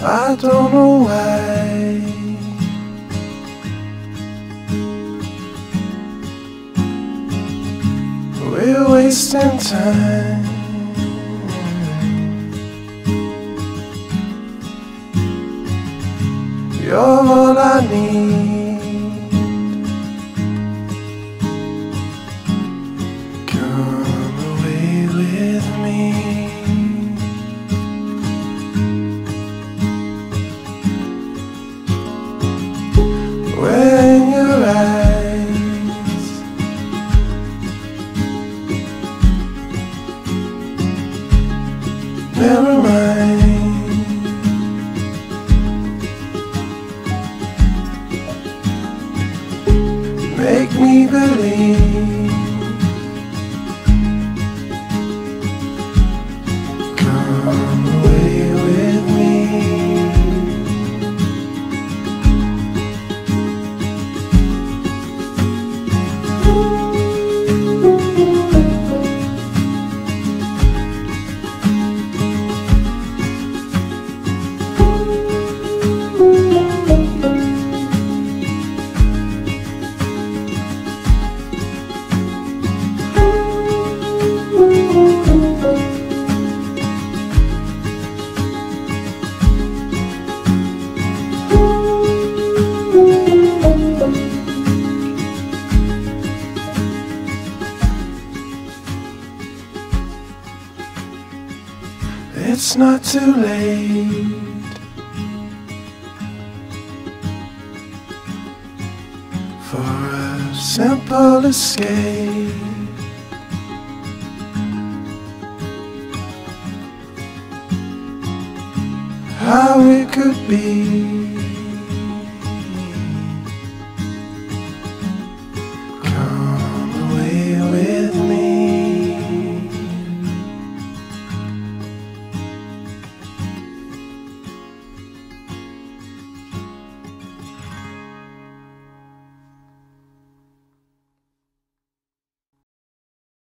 I don't know why. We're wasting time. You're all I need. Come away with me. When your eyes never mind. Make me believe. Come away with me. It's not too late for a simple escape. How it could be